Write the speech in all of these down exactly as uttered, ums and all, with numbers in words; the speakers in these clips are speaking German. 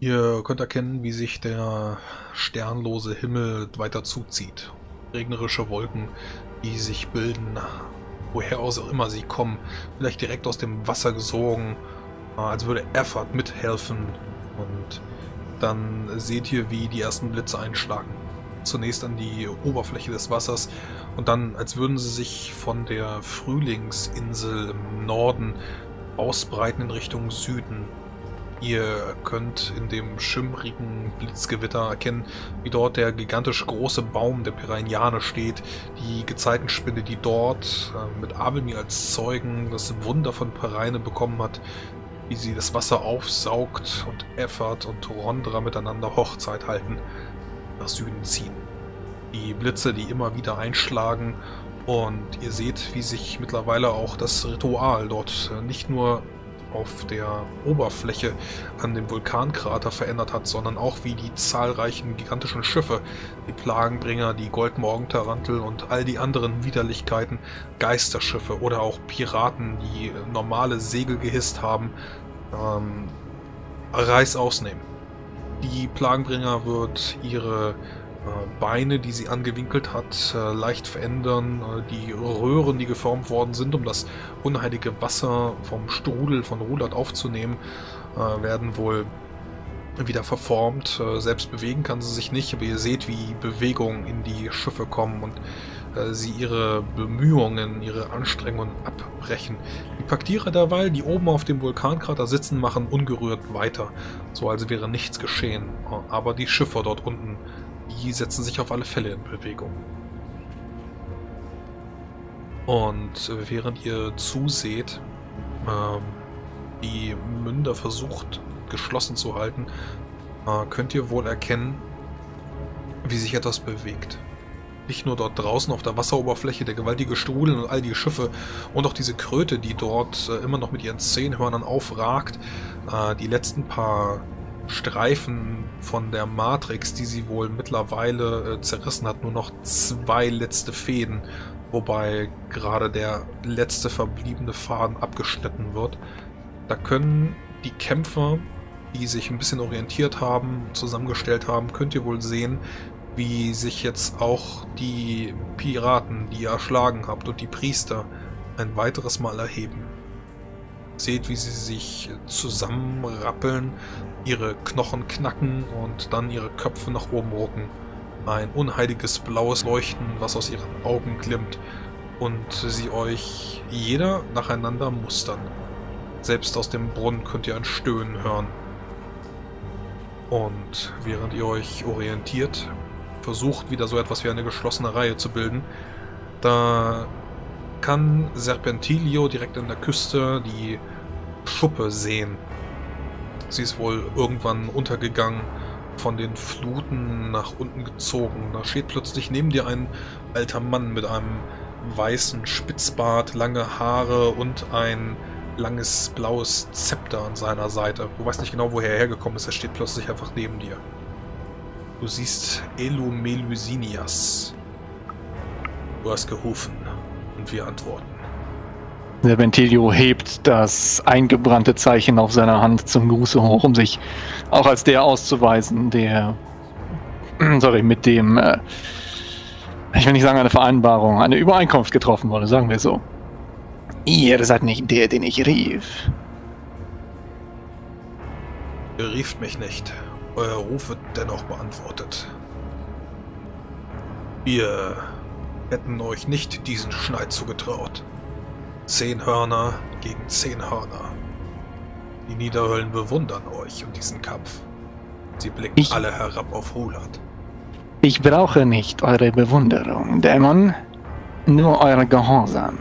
Ihr könnt erkennen, wie sich der sternlose Himmel weiter zuzieht. Regnerische Wolken, die sich bilden, woher aus auch immer sie kommen. Vielleicht direkt aus dem Wasser gesogen, als würde Effort mithelfen. Und dann seht ihr, wie die ersten Blitze einschlagen. Zunächst an die Oberfläche des Wassers und dann, als würden sie sich von der Frühlingsinsel im Norden ausbreiten in Richtung Süden. Ihr könnt in dem schimmrigen Blitzgewitter erkennen, wie dort der gigantisch große Baum der Piranhane steht, die Gezeitenspinne, die dort äh, mit Abelmir als Zeugen das Wunder von Pereine bekommen hat, wie sie das Wasser aufsaugt und Effort und Rondra miteinander Hochzeit halten, nach Süden ziehen. Die Blitze, die immer wieder einschlagen, und ihr seht, wie sich mittlerweile auch das Ritual dort nicht nur auf der Oberfläche an dem Vulkankrater verändert hat, sondern auch wie die zahlreichen gigantischen Schiffe, die Plagenbringer, die Goldmorgentarantel und all die anderen Widerlichkeiten, Geisterschiffe oder auch Piraten, die normale Segel gehisst haben, ähm, Reißaus nehmen. Die Plagenbringer wird ihre Beine, die sie angewinkelt hat, leicht verändern. Die Röhren, die geformt worden sind, um das unheilige Wasser vom Strudel von Rulat aufzunehmen, werden wohl wieder verformt. Selbst bewegen kann sie sich nicht, aber ihr seht, wie Bewegungen in die Schiffe kommen und sie ihre Bemühungen, ihre Anstrengungen abbrechen. Die Paktierer derweil, die oben auf dem Vulkankrater sitzen, machen ungerührt weiter, so als wäre nichts geschehen. Aber die Schiffe dort unten, die setzen sich auf alle Fälle in Bewegung. Und während ihr zuseht, ähm, die Münder versucht geschlossen zu halten, äh, könnt ihr wohl erkennen, wie sich etwas bewegt. Nicht nur dort draußen auf der Wasseroberfläche, der gewaltige Strudel und all die Schiffe und auch diese Kröte, die dort äh, immer noch mit ihren Zehnhörnern aufragt, äh, die letzten paar Streifen von der Matrix, die sie wohl mittlerweile äh, zerrissen hat, nur noch zwei letzte Fäden, wobei gerade der letzte verbliebene Faden abgeschnitten wird. Da können die Kämpfer, die sich ein bisschen orientiert haben, zusammengestellt haben, könnt ihr wohl sehen, wie sich jetzt auch die Piraten, die ihr erschlagen habt, und die Priester ein weiteres Mal erheben. Seht, wie sie sich zusammenrappeln, ihre Knochen knacken und dann ihre Köpfe nach oben rucken. Ein unheiliges blaues Leuchten, was aus ihren Augen glimmt, und sie euch jeder nacheinander mustern. Selbst aus dem Brunnen könnt ihr ein Stöhnen hören. Und während ihr euch orientiert, versucht wieder so etwas wie eine geschlossene Reihe zu bilden, da kann Serpentilio direkt an der Küste die Schuppe sehen. Sie ist wohl irgendwann untergegangen, von den Fluten nach unten gezogen. Da steht plötzlich neben dir ein alter Mann mit einem weißen Spitzbart, lange Haare und ein langes blaues Zepter an seiner Seite. Du weißt nicht genau, woher er hergekommen ist, er steht plötzlich einfach neben dir. Du siehst Elu Melusinias. Du hast gerufen. Und wir antworten. Serpentilio hebt das eingebrannte Zeichen auf seiner Hand zum Gruße hoch, um sich auch als der auszuweisen, der, sorry, mit dem, äh, ich will nicht sagen eine Vereinbarung, eine Übereinkunft getroffen wurde, sagen wir so. Ihr seid nicht der, den ich rief. Ihr rieft mich nicht. Euer Ruf wird dennoch beantwortet. Wir hätten euch nicht diesen Schneid zugetraut. Zehn Hörner gegen zehn Hörner. Die Niederhöllen bewundern euch und diesen Kampf. Sie blicken ich, alle herab auf Rulat. Ich brauche nicht eure Bewunderung, Dämon, nur eure Gehorsam.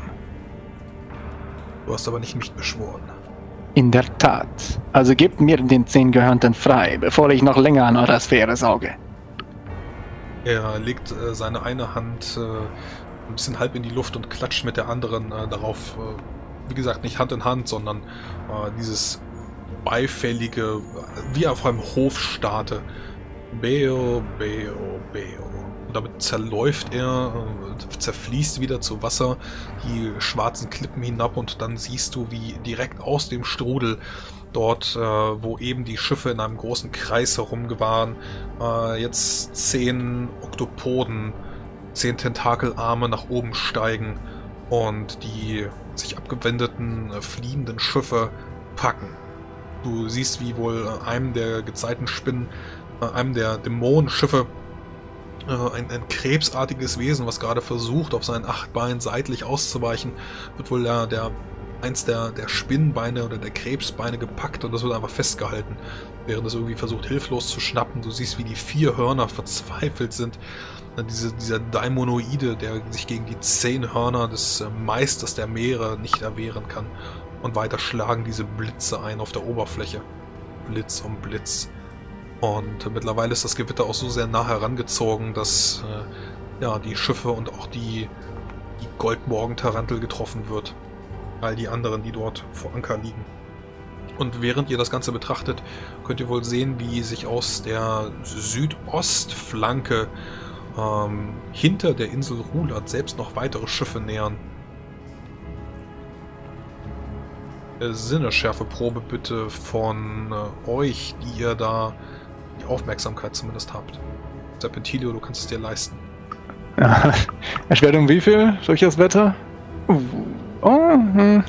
Du hast aber nicht mich beschworen. In der Tat. Also gebt mir den zehn Gehörnten frei, bevor ich noch länger an eurer Sphäre sauge. Er legt äh, seine eine Hand äh, ein bisschen halb in die Luft und klatscht mit der anderen äh, darauf, äh, wie gesagt, nicht Hand in Hand, sondern äh, dieses beifällige, wie auf einem Hofstaate. Beo, Beo, Beo. Und damit zerläuft er, äh, zerfließt wieder zu Wasser, die schwarzen Klippen hinab und dann siehst du, wie direkt aus dem Strudel dort, äh, wo eben die Schiffe in einem großen Kreis herumgewahren, äh, jetzt zehn Oktopoden, zehn Tentakelarme nach oben steigen und die sich abgewendeten, äh, fliehenden Schiffe packen. Du siehst, wie wohl einem der Gezeitenspinnen, äh, einem der Dämonenschiffe, äh, ein, ein krebsartiges Wesen, was gerade versucht, auf seinen acht Beinen seitlich auszuweichen, wird wohl der, der eins der, der Spinnenbeine oder der Krebsbeine gepackt und das wird einfach festgehalten, während es irgendwie versucht, hilflos zu schnappen. Du siehst, wie die vier Hörner verzweifelt sind. Diese, dieser Daimonoide, der sich gegen die zehn Hörner des Meisters der Meere nicht erwehren kann. Und weiter schlagen diese Blitze ein auf der Oberfläche. Blitz um Blitz. Und mittlerweile ist das Gewitter auch so sehr nah herangezogen, dass äh, ja, die Schiffe und auch die, die Goldmorgen-Tarantel getroffen wird. All die anderen, die dort vor Anker liegen. Und während ihr das Ganze betrachtet, könnt ihr wohl sehen, wie sich aus der Südostflanke ähm, hinter der Insel Rulat selbst noch weitere Schiffe nähern. Sinnesschärfeprobe bitte von äh, euch, die ihr da die Aufmerksamkeit zumindest habt. Serpentilio, du kannst es dir leisten. Ja, Erschwerung wie viel durch das Wetter? Uh. Oh, hm.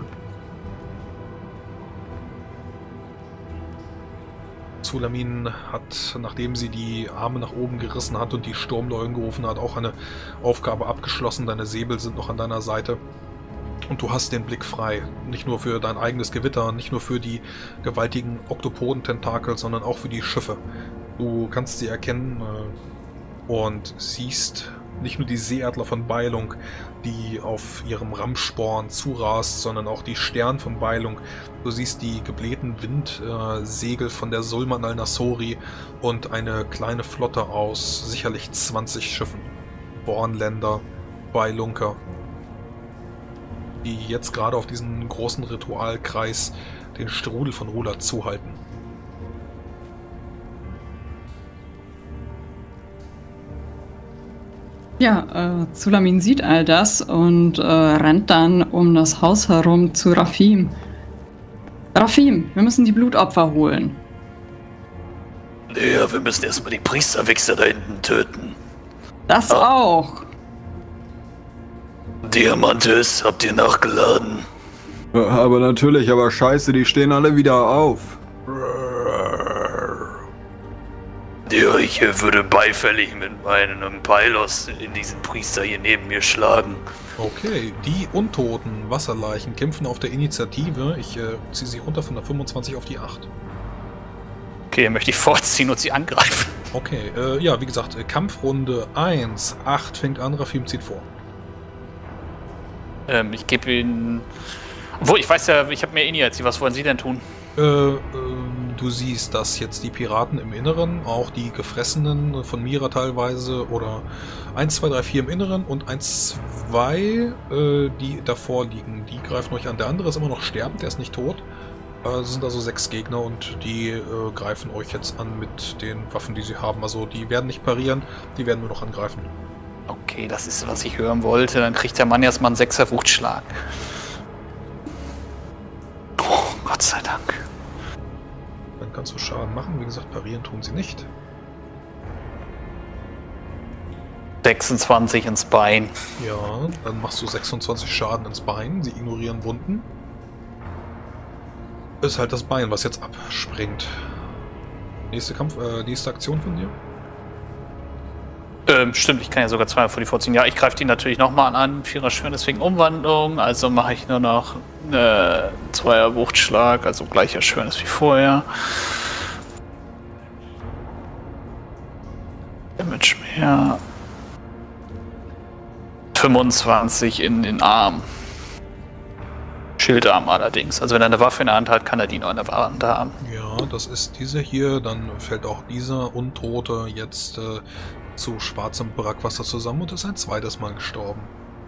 Zulamin hat, nachdem sie die Arme nach oben gerissen hat und die Sturmleunen gerufen hat, auch eine Aufgabe abgeschlossen. Deine Säbel sind noch an deiner Seite. Und du hast den Blick frei. Nicht nur für dein eigenes Gewitter, nicht nur für die gewaltigen Oktopodententakel, sondern auch für die Schiffe. Du kannst sie erkennen äh, und siehst nicht nur die Seeadler von Beilung, die auf ihrem Rammsporn zurast, sondern auch die Stern von Beilung. Du siehst die geblähten Windsegel äh, von der Sulman al-Nasori und eine kleine Flotte aus sicherlich zwanzig Schiffen. Bornländer, Beilunker, die jetzt gerade auf diesen großen Ritualkreis den Strudel von Rulat zuhalten. Ja, äh, Zulamin sieht all das und äh, rennt dann um das Haus herum zu Rafim. Rafim, wir müssen die Blutopfer holen. Ja, wir müssen erstmal die Priesterwichser da hinten töten. Das ah. auch. Diamantes, habt ihr nachgeladen? Ja, aber natürlich, aber scheiße, die stehen alle wieder auf. Ja, ich würde beifällig mit meinem Pylos in diesen Priester hier neben mir schlagen. Okay, die untoten Wasserleichen kämpfen auf der Initiative. Ich äh, ziehe sie runter von der fünfundzwanzig auf die acht. Okay, dann möchte ich vorziehen und sie angreifen. Okay, äh, ja, wie gesagt, äh, Kampfrunde eins, acht fängt an, Rafim zieht vor. Ähm, ich gebe ihn... Obwohl, ich weiß ja, ich habe mehr Initiative. Was wollen Sie denn tun? Äh, äh, du siehst, dass jetzt die Piraten im Inneren, auch die Gefressenen von Mira teilweise, oder eins, zwei, drei, vier im Inneren und eins, zwei, äh, die davor liegen, die greifen euch an. Der andere ist immer noch sterbend, der ist nicht tot. Äh, es sind also sechs Gegner und die äh, greifen euch jetzt an mit den Waffen, die sie haben. Also die werden nicht parieren, die werden nur noch angreifen. Okay, das ist, was ich hören wollte. Dann kriegt der Mann erstmal einen Sechser Wuchtschlag. Oh, Gott sei Dank. Dann kannst du Schaden machen. Wie gesagt, parieren tun sie nicht. sechsundzwanzig ins Bein. Ja, dann machst du sechsundzwanzig Schaden ins Bein. Sie ignorieren Wunden. Ist halt das Bein, was jetzt abspringt. Nächste Kampf, äh, nächste Aktion von dir? Ähm, stimmt, ich kann ja sogar zweimal vor die vorziehen. Ja, ich greife die natürlich nochmal an. Vierer Schwert, deswegen Umwandlung. Also mache ich nur noch äh, Zweier Wuchtschlag, also gleicher Schwernis wie vorher. Damage mehr. fünfundzwanzig in den Arm. Schildarm allerdings. Also wenn er eine Waffe in der Hand hat, kann er die noch in der Hand haben. Ja, das ist diese hier. Dann fällt auch dieser Untote jetzt äh, zu schwarzem Brackwasser zusammen und ist ein zweites Mal gestorben.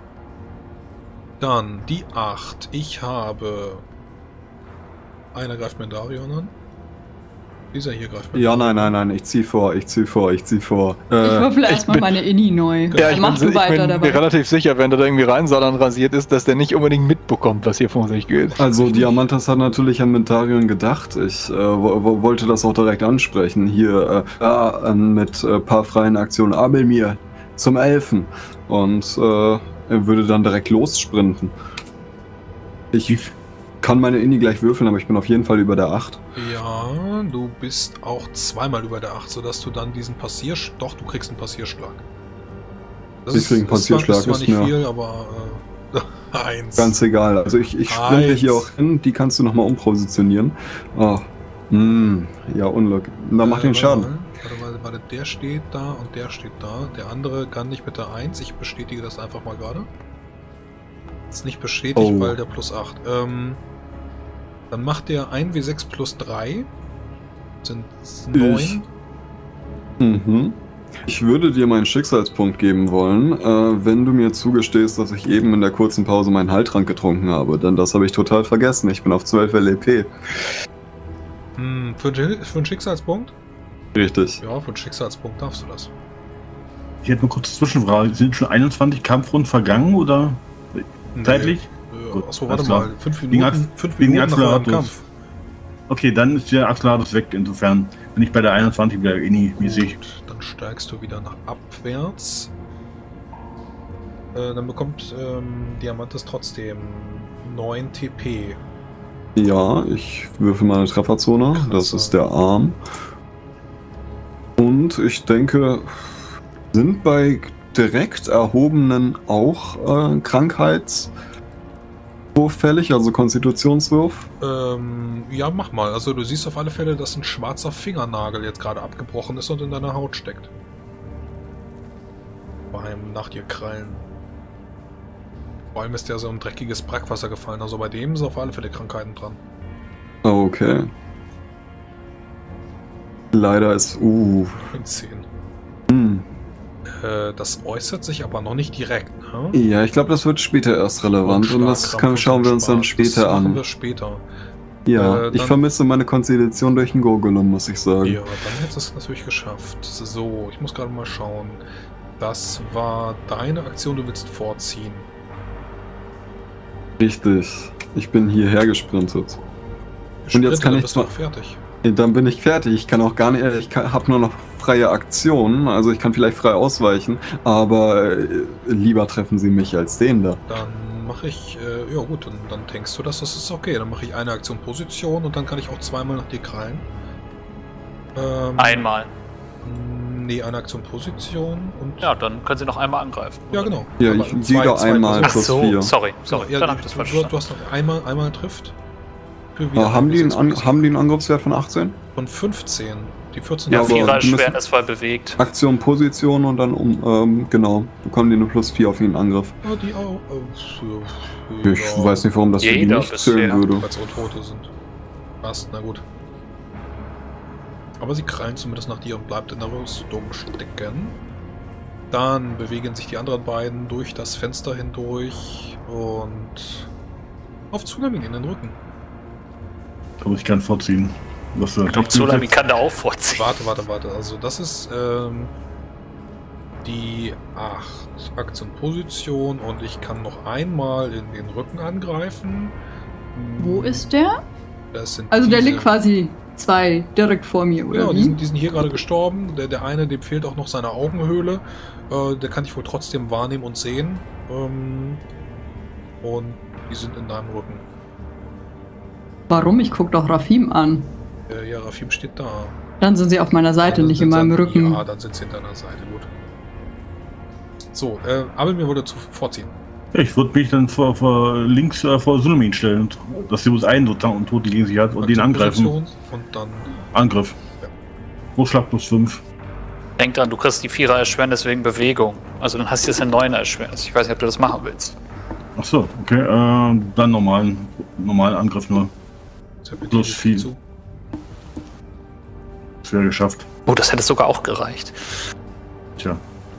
Dann die acht. Ich habe... Einer greift mir Darion an. Dieser hier greift. Ja, nein, nein, nein, ich zieh vor, ich zieh vor, ich zieh vor. Ich Äh, würfel ich erstmal bin- meine Inni neu. Ja, ich Dann mach bin, du ich weiter bin dabei. mir relativ sicher, wenn der da irgendwie Reinsalern rasiert ist, dass der nicht unbedingt mitbekommt, was hier vor sich geht. also Diamantas hat natürlich an Mentarion gedacht. Ich äh, wo, wo, wollte das auch direkt ansprechen. Hier, äh, ja, äh, mit äh, paar freien Aktionen. Abelmir zum Elfen. Und äh, er würde dann direkt lossprinten. Ich kann meine Inni gleich würfeln, aber ich bin auf jeden Fall über der acht. Ja, du bist auch zweimal über der acht, sodass du dann diesen Passierschlag. Doch, du kriegst einen Passierschlag. Das Ich krieg einen Passierschlag, ist zwar ist nicht mir- viel, aber äh, eins. Ganz egal. Also ich, ich sprinte Eins. hier auch hin, die kannst du nochmal umpositionieren. Oh. Hm, ja, Unglück. Dann mach Äh, den warte Schaden. mal, Warte, warte, warte, der steht da und der steht da. Der andere kann nicht mit der eins. Ich bestätige das einfach mal gerade. Ist nicht bestätigt, Oh. weil der plus acht. Ähm, dann macht der ein W sechs plus drei. Sind Ich- neun. Mhm. Ich würde dir meinen Schicksalspunkt geben wollen, äh, wenn du mir zugestehst, dass ich eben in der kurzen Pause meinen Heiltrank getrunken habe. Denn das habe ich total vergessen. Ich bin auf zwölf L E P. Hm, für, einen Schi- für einen Schicksalspunkt? Richtig. Ja, für einen Schicksalspunkt darfst du das. Ich hätte eine kurze Zwischenfrage. Sind schon einundzwanzig Kampfrunden vergangen oder zeitlich? Nee. Gut, Äh, achso, warte alles klar. mal. Fünf Wegen Minuten, Ax- fünf wegen Minuten nach eurem Axolotls. Kampf. Okay, dann ist der Axolotls weg. Insofern bin ich bei der einundzwanzig wieder eh nie mäßig. Gut, dann steigst du wieder nach abwärts. Äh, dann bekommt ähm, Diamantes trotzdem neun T P. Ja, ich würfel meine Trefferzone. Das Klasse. ist der Arm. Und ich denke, sind bei direkt erhobenen auch äh, Krankheitswurf fällig, also Konstitutionswurf? Ähm, ja, mach mal. Also du siehst auf alle Fälle, dass ein schwarzer Fingernagel jetzt gerade abgebrochen ist und in deiner Haut steckt. Beim nach dir krallen. Vor allem ist der so ein dreckiges Brackwasser gefallen. Also bei dem sind auf alle Fälle Krankheiten dran. Okay. Leider ist... Uh. zehn. Hm. Äh, das äußert sich aber noch nicht direkt, ne? Ja, ich glaube, das wird später erst relevant und das Schlagkrampf kann, und schauen wir uns dann Spaß. später das machen an. wir später. Ja, Äh, ich dann- vermisse meine Konstitution durch den Gurgulum, muss ich sagen. Ja, dann hättest du es natürlich geschafft. So, ich muss gerade mal schauen. Das war deine Aktion, du willst vorziehen. Richtig. Ich bin hierher gesprintet. Und jetzt Sprinte, kann dann ich bist du zwar- auch fertig. Dann bin ich fertig. Ich kann auch gar nicht, ich habe nur noch freie Aktionen, also ich kann vielleicht frei ausweichen, aber äh, lieber treffen sie mich als den da. Dann mache ich, äh, ja gut, dann, dann denkst du das, das ist okay. Dann mache ich eine Aktion Position und dann kann ich auch zweimal nach dir krallen. Ähm, Einmal. Nee, eine Aktion Position und... Ja, dann können sie noch einmal angreifen. Ja, genau. Ja, Aber ich zwei- wieder zwei einmal Personen. Ach plus so, vier. sorry, sorry. Ja, dann habe ich das du, falsch du, du verstanden. hast noch einmal, einmal trifft. Für Äh, wieder haben, die einen sechs An plus haben die einen Angriffsvert von achtzehn? von fünfzehn. Die vierzehn Ja, aber Vierer die müssen- Schwert ist voll bewegt. Aktion, Position und dann um, ähm, genau, bekommen die eine plus vier auf jeden Angriff. Ja, die auch. Äh, Ich weiß nicht, warum das für die Jeder nicht zählen bisher. würde. Weil es Untote sind. Passt, na gut. Aber sie krallen zumindest nach dir und bleibt in der Rüstung stecken. Dann bewegen sich die anderen beiden durch das Fenster hindurch und auf Tsunami in den Rücken. Da muss ich gern vorziehen. Was, äh, Ich glaube, Tsunami kann da auch vorziehen. Warte, warte, warte. Also das ist ähm, die acht Aktion Position und ich kann noch einmal in den Rücken angreifen. Wo ist der? Das sind Also der diese- liegt quasi zwei direkt vor mir, oder Genau, die wie? sind, die sind hier gerade gestorben. Der, der eine, dem fehlt auch noch seine Augenhöhle. Äh, der kann ich wohl trotzdem wahrnehmen und sehen. Ähm, und die sind in deinem Rücken. Warum? Ich guck doch Rafim an. Äh, ja, Rafim steht da. Dann sind sie auf meiner Seite, Dann nicht sind in meinem sie- Rücken. Ja, dann sind sie in deiner Seite, gut. So, äh, aber mir wurde zu vorziehen. Ja, ich würde mich dann vor, vor links äh, vor Tsunami stellen, und dass sie uns einen sozusagen und tot gegen sich hat und den angreifen. Position Und dann. Angriff. Ja. Hochschlag plus fünf. Denk dran, du kriegst die Vierer Erschwernis wegen Bewegung. Also dann hast du jetzt eine Neuner Erschwernis. Ich weiß nicht, ob du das machen willst. Ach so, okay. Äh, dann normalen, normalen Angriff nur. Plus viel. Zu. Das wäre geschafft. Oh, das hätte sogar auch gereicht. Tja.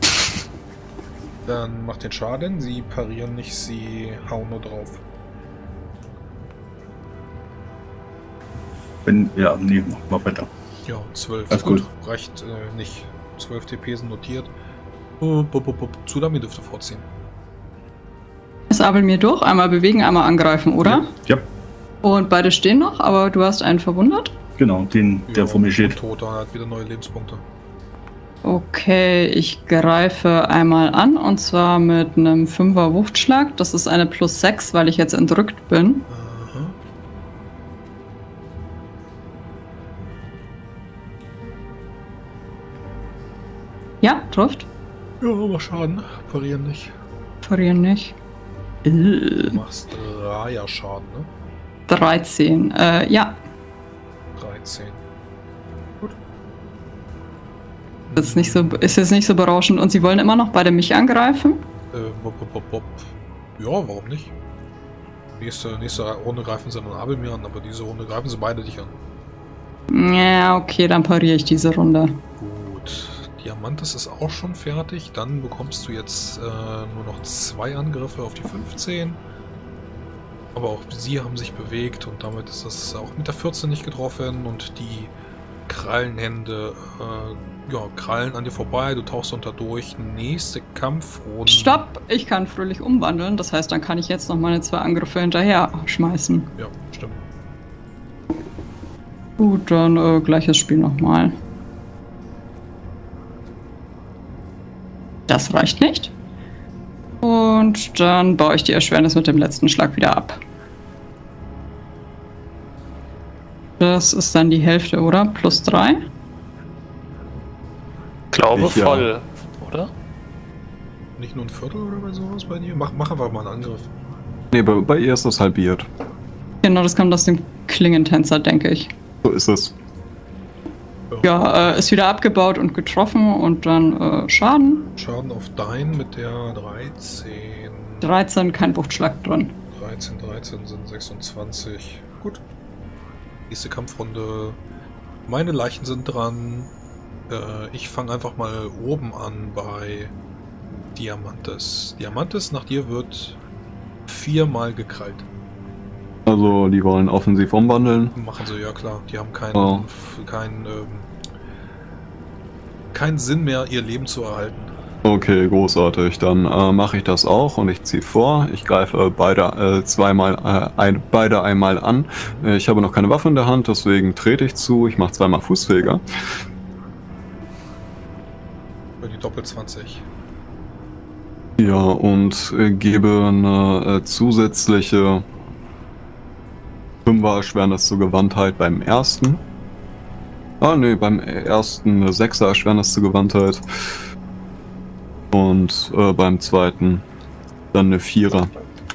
Dann macht den Schaden. Sie parieren nicht, sie hauen nur drauf. Wenn, ja, nee, mach mal weiter. Ja, zwölf. Alles gut. Reicht äh, nicht. zwölf T P sind notiert. Uh, Tsunami dürfte vorziehen. Ist Abel mir durch? Einmal bewegen, einmal angreifen, oder? Ja, Und beide stehen noch, aber du hast einen verwundert? genau, den, der Ja, vor mir steht. Toter hat wieder neue Lebenspunkte. Okay, ich greife einmal an und zwar mit einem Fünfer Wuchtschlag. Das ist eine plus sechs, weil ich jetzt entrückt bin. Aha. Ja, trifft. Ja, aber Schaden. Parieren nicht. Parieren nicht. Du Äh, machst Dreier-Schaden, ne? dreizehn. Äh, ja, dreizehn. das ist, nicht so, ist jetzt nicht so berauschend. Und sie wollen immer noch beide mich angreifen? Äh, bop, bop, bop, bop. Ja, warum nicht? Nächste, nächste Runde greifen sie dann Abel mir an, aber diese Runde greifen sie beide dich an. Ja, okay, dann pariere ich diese Runde. Gut. Diamantes ist auch schon fertig. Dann bekommst du jetzt äh, nur noch zwei Angriffe auf die fünfzehn. Aber auch sie haben sich bewegt und damit ist das auch mit der vierzehn nicht getroffen und die Krallenhände, äh, ja, krallen an dir vorbei, du tauchst unter durch. Nächste Kampfrunde. Stopp! Ich kann fröhlich umwandeln, das heißt, dann kann ich jetzt noch meine zwei Angriffe hinterher schmeißen. Ja, stimmt. Gut, dann äh, gleiches Spiel nochmal. Das reicht nicht. Und dann baue ich die Erschwernis mit dem letzten Schlag wieder ab. Das ist dann die Hälfte, oder? Plus drei? Glaube Ich, ja. voll, oder? Nicht nur ein Viertel oder bei sowas bei dir? Mach, mach einfach mal einen Angriff. Nee, bei, bei ihr ist das halbiert. Genau, das kommt aus dem Klingentänzer, denke ich. So ist es. Ja, äh, ist wieder abgebaut und getroffen und dann äh, Schaden. Schaden auf dein mit der dreizehn. dreizehn, kein Wuchtschlag drin. dreizehn, dreizehn sind sechsundzwanzig. Gut. Nächste Kampfrunde. Meine Leichen sind dran. Äh, ich fange einfach mal oben an bei Diamantes. Diamantes, nach dir wird viermal gekrallt. Also, die wollen offensiv umwandeln. Machen sie, ja klar. Die haben keinen, Oh. keinen, ähm, keinen Sinn mehr, ihr Leben zu erhalten. Okay, großartig. Dann äh, mache ich das auch und ich ziehe vor. Ich greife beide äh, zweimal, äh, ein, beide einmal an. Äh, ich habe noch keine Waffe in der Hand, deswegen trete ich zu. Ich mache zweimal Fußfeger. Für die Doppel zwanzig. Ja, und äh, gebe eine äh, zusätzliche Fünfer Erschwernis zur Gewandtheit beim ersten. Ah, ne, beim ersten eine Sechser Erschwernis zur Gewandtheit. Und äh, beim zweiten dann eine Vierer.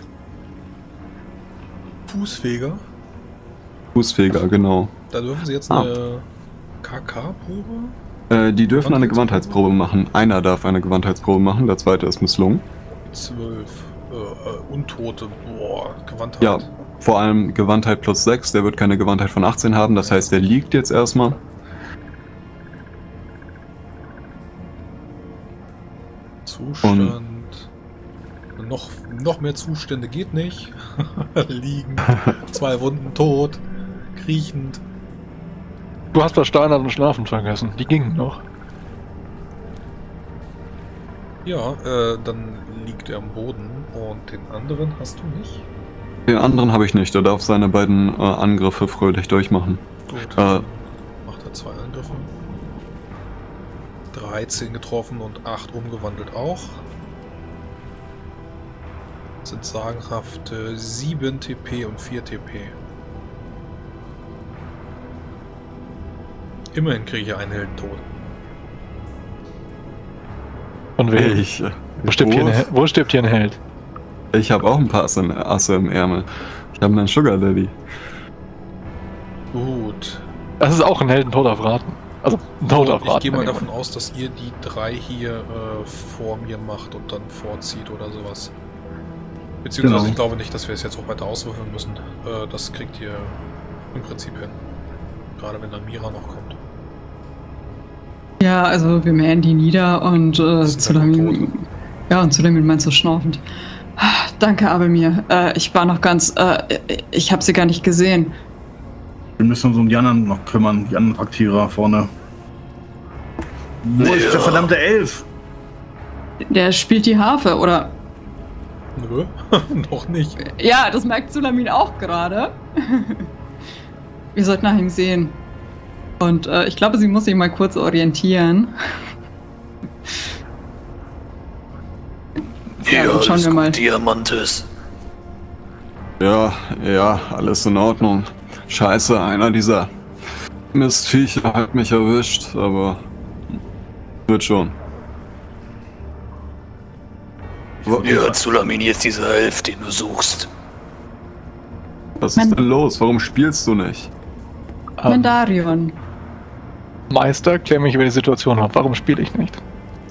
Fußfeger. Fußfeger, genau. Da dürfen sie jetzt Ah. eine K K-Probe. Äh, die dürfen eine Gewandheitsprobe machen. Einer darf eine Gewandheitsprobe machen, der zweite ist misslungen. zwölf. Äh, äh, Untote. Boah, Gewandtheit. Ja, vor allem Gewandtheit plus sechs, der wird keine Gewandtheit von achtzehn haben, das heißt, der liegt jetzt erstmal. Zustand. Noch, noch mehr Zustände geht nicht. Liegen. Zwei Wunden tot. Kriechend. Du hast versteinert und schlafen vergessen. Die gingen noch. Ja, äh, dann liegt er am Boden. Und den anderen hast du nicht? Den anderen habe ich nicht, der darf seine beiden äh, Angriffe fröhlich durchmachen. Gut. Äh, Macht er zwei Angriffe. dreizehn getroffen und acht umgewandelt auch. Das sind sagenhafte sieben T P und vier T P. Immerhin kriege ich einen Heldentod. Und wer? ich äh, Wo stirbt, hier ein, Hel- wo stirbt hier ein Held? ich habe auch ein paar Asse, Asse im Ärmel. Ich habe einen Sugar Daddy. Gut. Das ist auch ein Heldentod auf Raten. Also ein Tod auf Ich Raten. gehe mal wenn davon jemand- aus, dass ihr die drei hier äh, vor mir macht und dann vorzieht oder sowas. Beziehungsweise Genau. ich glaube nicht, dass wir es jetzt auch weiter auswürfeln müssen. Äh, das kriegt ihr im Prinzip hin. Gerade wenn Amira noch kommt. Ja, also wir mähen die nieder und äh, Das sind halt Zulamin. Ja, und Zulamin meint so schnaufend. "Ah, danke, Abelmir. Äh, ich war noch ganz. Äh, ich habe sie gar nicht gesehen. Wir müssen uns um die anderen noch kümmern, die anderen Aktierer vorne. Wo Ja. ist der verdammte Elf? Der spielt die Harfe, oder? Nö, noch nicht. Ja, das merkt Sulamin auch gerade. Wir sollten nach ihm sehen. Und äh, ich glaube, sie muss sich mal kurz orientieren. Ja, Ja, dann schauen alles wir gut, mal. Diamantes. Ja, ja, alles in Ordnung. Scheiße, einer dieser Mistviecher hat mich erwischt, aber wird schon. Wa- Ja, Zulamin, jetzt dieser Elf, den du suchst. Was Mein- ist denn los? Warum spielst du nicht? Ähm, Mendarion. Meister, klär mich über die Situation ab. Warum spiele ich nicht?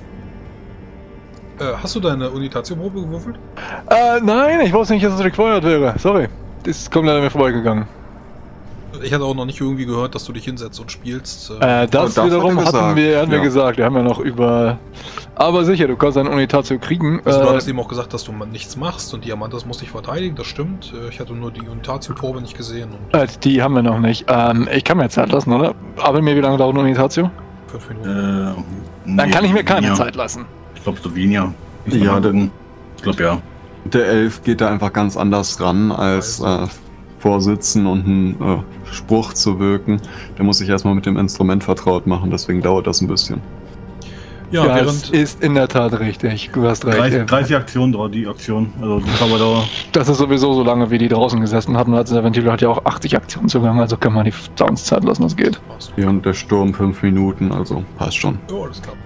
Äh, hast du deine Unitatio-Probe gewürfelt? Äh, nein, ich wusste nicht, dass es required wäre. Sorry. Das ist komplett an mir vorbeigegangen. Ich hatte auch noch nicht irgendwie gehört, dass du dich hinsetzt und spielst. Äh, Äh, das, das hat wiederum er hatten gesagt, wir, hatten wir ja. gesagt. Wir haben ja noch über... Aber sicher, du kannst eine Unitatio kriegen. also, du Äh, hattest ihm auch gesagt, dass du mal nichts machst und Diamantes muss dich verteidigen, das stimmt. Äh, Ich hatte nur die Unitatio-Probe nicht gesehen und äh, die haben wir noch nicht. Ähm, ich kann mir Zeit lassen, oder? Aber mir, wie lange dauert eine Unitatio? fünf Minuten. Äh, Dann nee, kann ich mir keine weniger. Zeit lassen. Ich glaube Slovenia. Ja, dann Ich glaube ja. der Elf geht da einfach ganz anders ran, als äh, vorsitzen und einen äh, Spruch zu wirken. Der muss sich erstmal mit dem Instrument vertraut machen, deswegen dauert das ein bisschen. Ja, Ja, es während. ist in der Tat richtig. Du hast recht. dreißig, Äh, dreißig Aktionen dauert die Aktion. Also die Zauberdauer. Das ist sowieso so lange, wie die draußen gesessen hatten. Also der Ventilo hat ja auch achtzig Aktionen zugange, also kann man die Sounds Zeit lassen, das geht. Hier und der Sturm fünf Minuten, also passt schon. Ja, alles klar.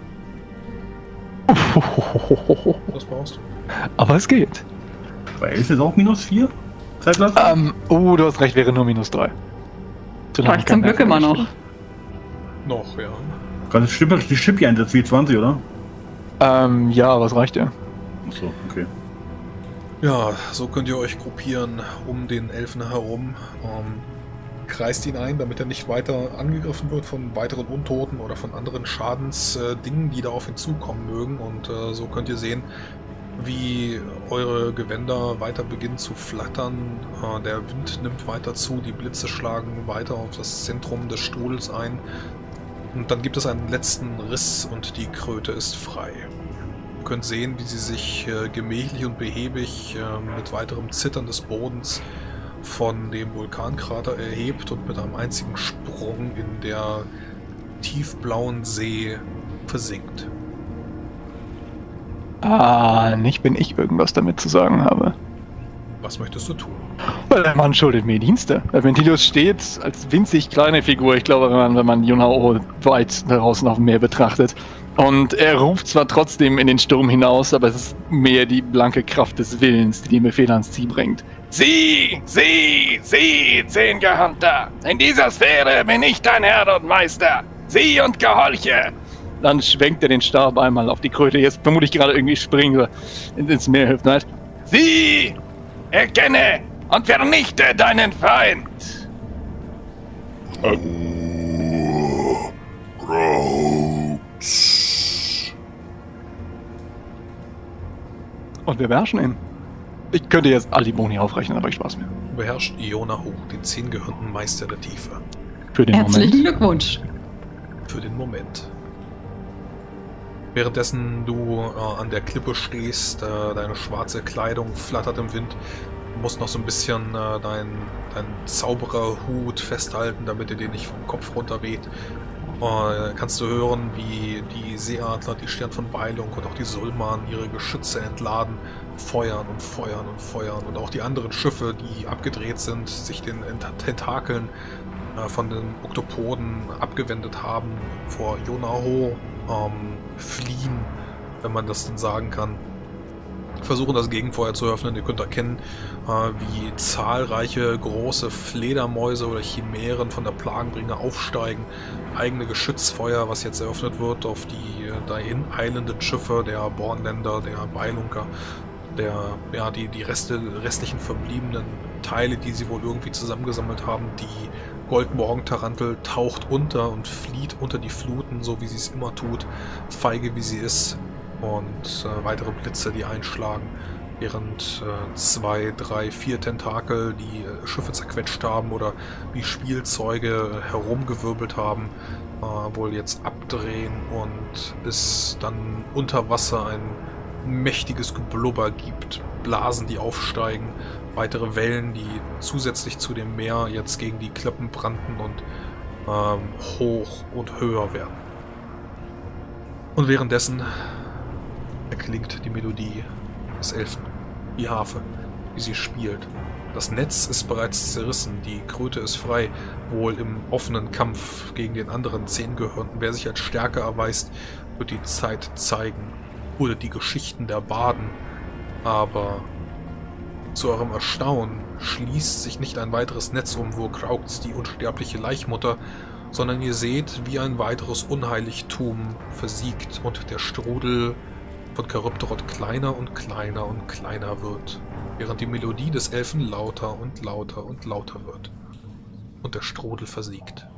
Was brauchst du? Aber es geht. Bei elf ist auch minus vier? Zeitlasse? Ähm, oh, du hast recht, wäre nur minus drei. Reicht zum Glück immer noch. Noch, ja. Kann das Schippe, die Schippe einsetzt wie zwanzig, oder? Ähm, ja, was reicht ja? Achso, okay. Ja, so könnt ihr euch gruppieren um den Elfen herum. Ähm, kreist ihn ein, damit er nicht weiter angegriffen wird von weiteren Untoten oder von anderen Schadensdingen, die da auf ihn zukommen mögen. Und äh, so könnt ihr sehen, wie eure Gewänder weiter beginnen zu flattern. Äh, der Wind nimmt weiter zu, die Blitze schlagen weiter auf das Zentrum des Strudels ein. Und dann gibt es einen letzten Riss und die Kröte ist frei. Ihr könnt sehen, wie sie sich äh, gemächlich und behäbig äh, mit weiterem Zittern des Bodens von dem Vulkankrater erhebt und mit einem einzigen Sprung in der tiefblauen See versinkt. Ah, nicht wenn ich irgendwas damit zu sagen habe. Was möchtest du tun? Weil der Mann schuldet mir Dienste. Der Ventilius steht als winzig kleine Figur, ich glaube, wenn man, wenn man Junao weit draußen auf dem Meer betrachtet. Und er ruft zwar trotzdem in den Sturm hinaus, aber es ist mehr die blanke Kraft des Willens, die den Befehl ans Ziel bringt. Sie, Sie, Sie, Zehngehörnter! In dieser Sphäre bin ich dein Herr und Meister! Sie und Gehorche! Dann schwenkt er den Stab einmal auf die Kröte, jetzt vermutlich gerade irgendwie springen ins Meer hüpfen halt. Sie! Erkenne und vernichte deinen Feind! Und wir beherrschen ihn. Ich könnte jetzt Aliboni aufrechnen, aber ich spaß mir. Beherrscht Iona hoch, den zehngehörnten Meister der Tiefe. Für den Herzlichen Moment. Glückwunsch. Für den Moment. Währenddessen du äh, an der Klippe stehst, äh, deine schwarze Kleidung flattert im Wind. Du musst noch so ein bisschen äh, deinen dein Zaubererhut festhalten, damit er dir nicht vom Kopf runterweht. Äh, kannst du hören, wie die Seeadler, die Stern von Beilung und auch die Sulman ihre Geschütze entladen, feuern und feuern und feuern. Und auch die anderen Schiffe, die abgedreht sind, sich den Tentakeln äh, von den Oktopoden abgewendet haben, vor Yonaho ähm, fliehen, wenn man das denn sagen kann. Versuchen das Gegenfeuer zu öffnen. Ihr könnt erkennen, äh, wie zahlreiche große Fledermäuse oder Chimären von der Plagenbringer aufsteigen. Eigene Geschützfeuer, was jetzt eröffnet wird auf die äh, dahin eilenden Schiffe der Bornländer, der Beilunker, der, ja, die, die Reste, restlichen verbliebenen Teile, die sie wohl irgendwie zusammengesammelt haben. Die Goldmorgentarantel taucht unter und flieht unter die Fluten, so wie sie es immer tut, feige wie sie ist. Und äh, weitere Blitze, die einschlagen. während äh, zwei, drei, vier Tentakel die äh, Schiffe zerquetscht haben oder wie Spielzeuge herumgewirbelt haben, äh, wohl jetzt abdrehen und es dann unter Wasser ein mächtiges Geblubber gibt, Blasen, die aufsteigen, weitere Wellen, die zusätzlich zu dem Meer jetzt gegen die Klippen brannten und ähm, hoch und höher werden. Und währenddessen erklingt die Melodie des Elfen, die Harfe, wie sie spielt. Das Netz ist bereits zerrissen, die Kröte ist frei, wohl im offenen Kampf gegen den anderen Zehngehörnten. Wer sich als stärker erweist, wird die Zeit zeigen. Oder die Geschichten der Baden. Aber zu eurem Erstaunen schließt sich nicht ein weiteres Netz um Wurkraugs, die unsterbliche Laichmutter, sondern ihr seht, wie ein weiteres Unheiligtum versiegt und der Strudel von Charybdorot kleiner und kleiner und kleiner wird, während die Melodie des Elfen lauter und lauter und lauter wird und der Strudel versiegt.